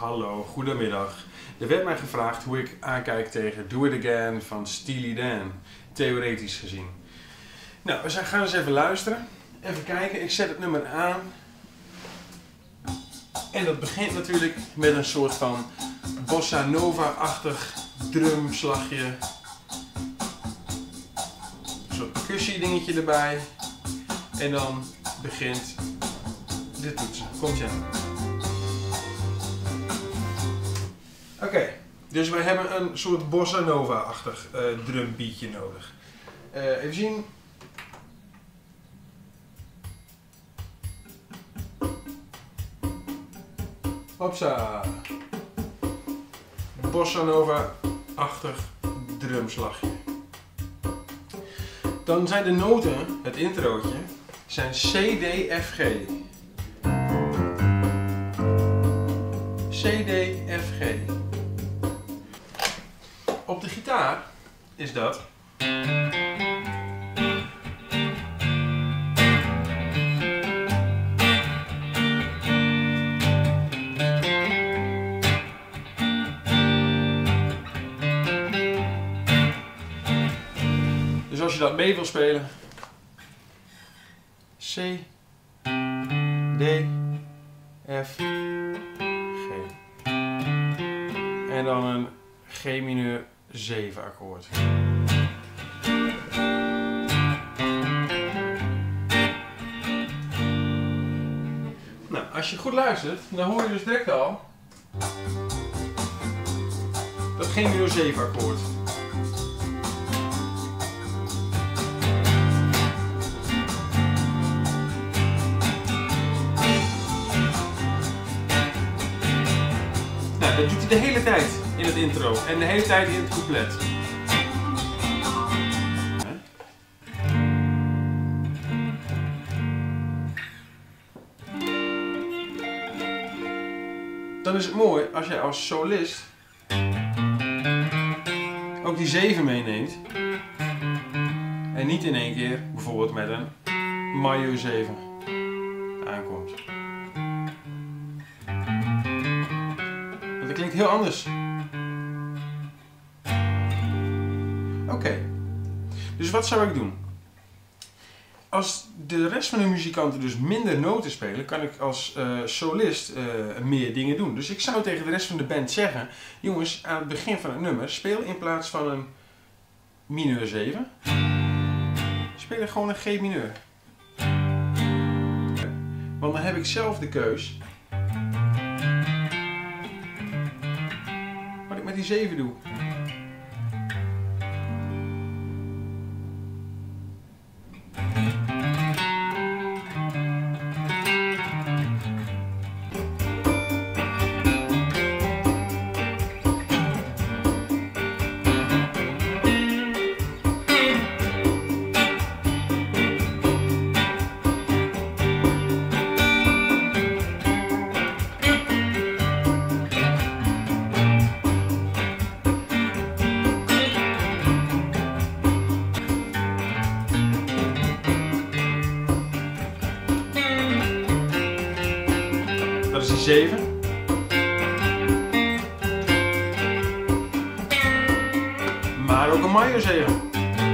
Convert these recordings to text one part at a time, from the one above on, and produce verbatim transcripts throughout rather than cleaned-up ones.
hallo, goedemiddag. Er werd mij gevraagd hoe ik aankijk tegen Do It Again van Steely Dan, theoretisch gezien. Nou, we gaan eens even luisteren. Even kijken, ik zet het nummer aan. En dat begint natuurlijk met een soort van bossa nova-achtig drumslagje. Een soort percussie dingetje erbij. En dan begint de toetsen. Komt ie aan. Oké, okay, dus wij hebben een soort bossa nova-achtig uh, drumbeatje nodig. Uh, even zien. Hopsa. Bossa nova-achtig drumslagje. Dan zijn de noten, het introotje, zijn C, D, F, G. C, D, F, G. Op de gitaar is dat. Dus als je dat mee wil spelen. C, D, F, G. En dan een G mineur zeven akkoord. Nou, als je goed luistert, dan hoor je dus direct al dat G mineur zeven akkoord. Dat doet hij de hele tijd in het intro en de hele tijd in het couplet. Dan is het mooi als jij als solist ook die zeven meeneemt en niet in één keer bijvoorbeeld met een majeur zeven aankomt. Dat klinkt heel anders. Oké. Okay. Dus wat zou ik doen? Als de rest van de muzikanten dus minder noten spelen, kan ik als uh, solist uh, meer dingen doen. Dus ik zou tegen de rest van de band zeggen, jongens, aan het begin van het nummer, speel in plaats van een mineur zeven, speel gewoon een G mineur. Want dan heb ik zelf de keus wat ik met die zeven doe. Dat is die zeven. Maar ook een majeur zeven.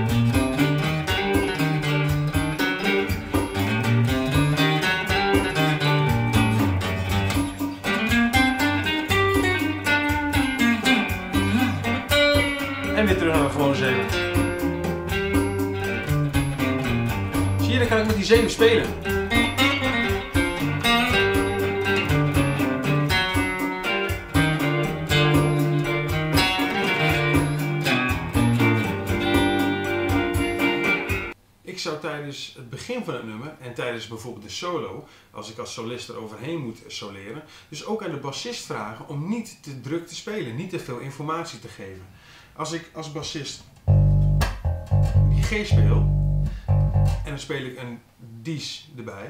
En weer terug naar een gewone zeven. Zie je, dan kan ik met die zeven spelen. Ik zou tijdens het begin van het nummer en tijdens bijvoorbeeld de solo, als ik als solist er overheen moet soleren, dus ook aan de bassist vragen om niet te druk te spelen, niet te veel informatie te geven. Als ik als bassist die G speel en dan speel ik een Dies erbij,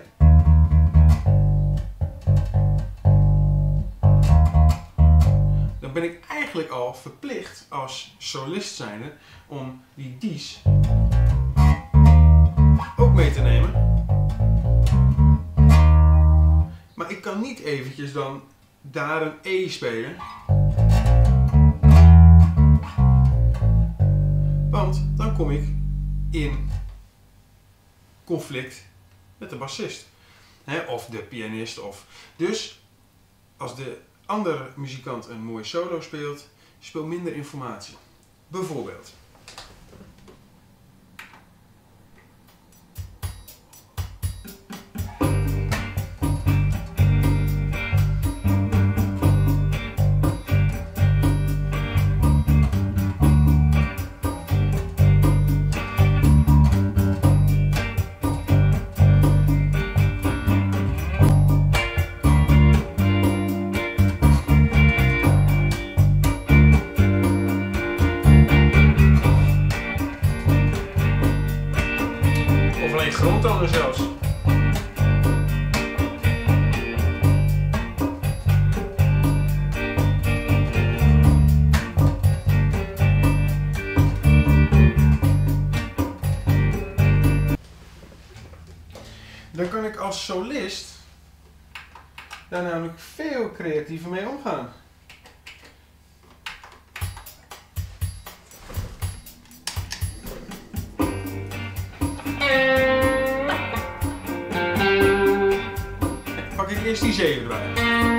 dan ben ik eigenlijk al verplicht als solist zijnde om die Dies ook mee te nemen. Maar ik kan niet eventjes dan daar een E spelen. Want dan kom ik in conflict met de bassist. Hè, of de pianist. Of. Dus als de andere muzikant een mooie solo speelt, speel minder informatie. Bijvoorbeeld. Grondtonen zelfs. Dan kan ik als solist daar namelijk veel creatiever mee omgaan. Pak ik eerst die zeven erbij.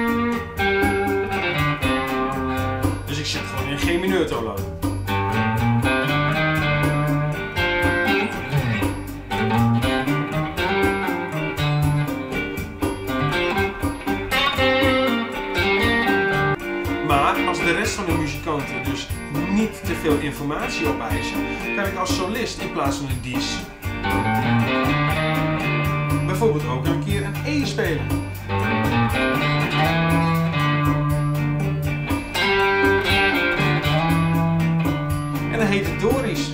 Dus ik zit gewoon in G mineur toonladder. Maar als de rest van de muzikanten dus niet te veel informatie opeisen, kan ik als solist in plaats van een dies bijvoorbeeld ook een keer een E spelen. En dan heet het Doris.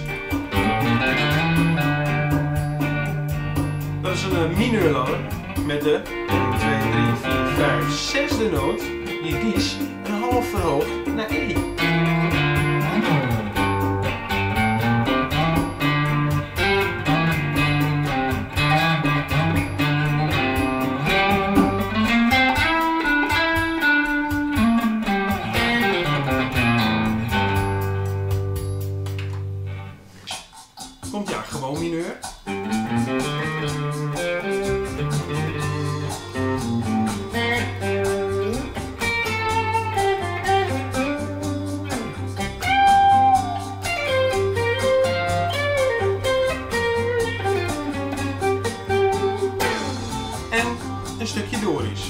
Dat is een mineurladder met de één, twee, drie, vier, vijf, zesde noot die dies een half verhoogt naar E. Komt ja, gewoon mineur. En een stukje Doris.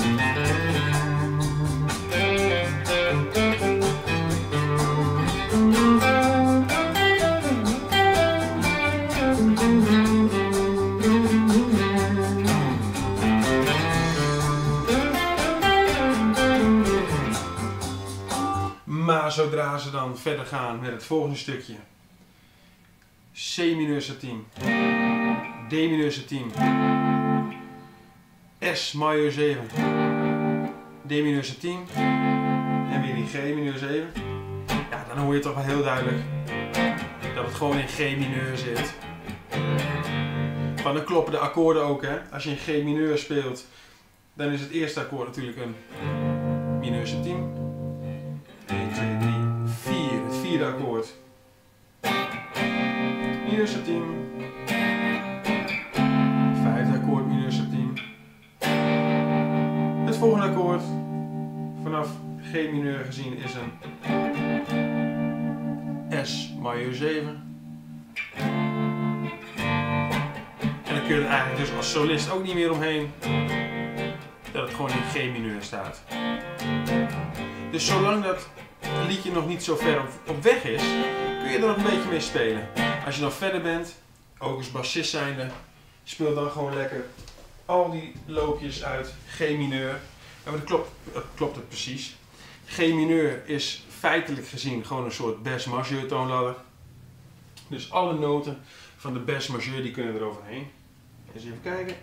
Maar zodra ze dan verder gaan met het volgende stukje, C mineur septiem, D mineur septiem, S majeur zeven, D mineur septiem en weer die G mineur zeven, ja, dan hoor je toch wel heel duidelijk dat het gewoon in G mineur zit. Maar dan kloppen de akkoorden ook, hè. Als je in G mineur speelt, dan is het eerste akkoord natuurlijk een mineur septiem. één, twee, drie, vier. Het vierde akkoord. Mineur septiem. Vijfde akkoord mineur septiem. Het volgende akkoord vanaf G mineur gezien is een S majeur zeven. En dan kun je er eigenlijk dus als solist ook niet meer omheen dat het gewoon in G mineur staat. Dus zolang dat het liedje nog niet zo ver op, op weg is, kun je er nog een beetje mee spelen. Als je dan verder bent, ook als bassist zijnde, speel dan gewoon lekker al die loopjes uit G mineur. En dat klopt, dat klopt het precies. G mineur is feitelijk gezien gewoon een soort bes majeur toonladder. Dus alle noten van de bes majeur die kunnen er overheen. Eens even kijken.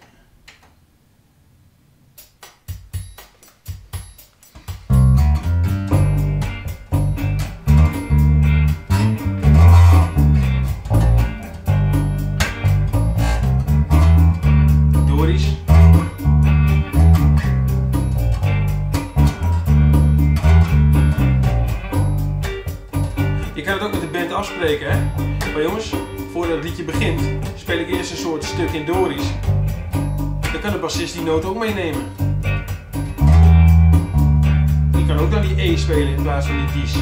ga het ook met de band afspreken, hè. Maar jongens, voordat het liedje begint, speel ik eerst een soort stuk in Dorisch. Dan kan de bassist die noot ook meenemen. Die kan ook dan die E spelen in plaats van die D's.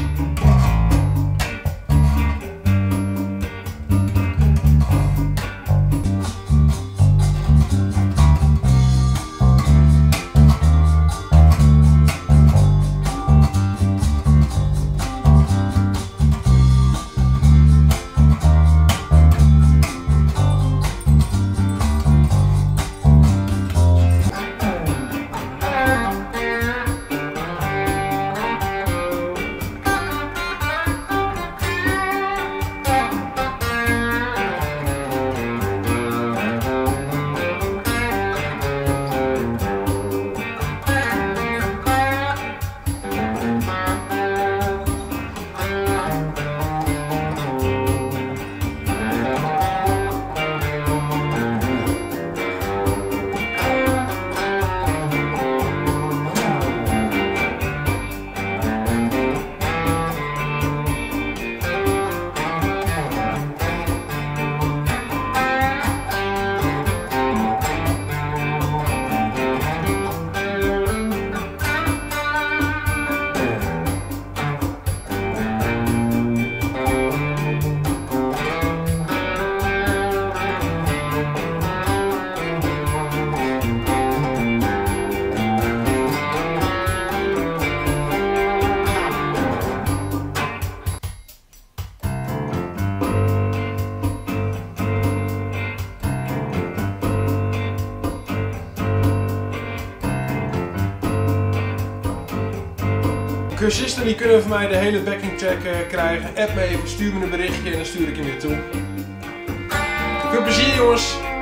Cursisten die kunnen van mij de hele backing track uh, krijgen. App me even, stuur me een berichtje en dan stuur ik hem weer toe. Veel plezier jongens!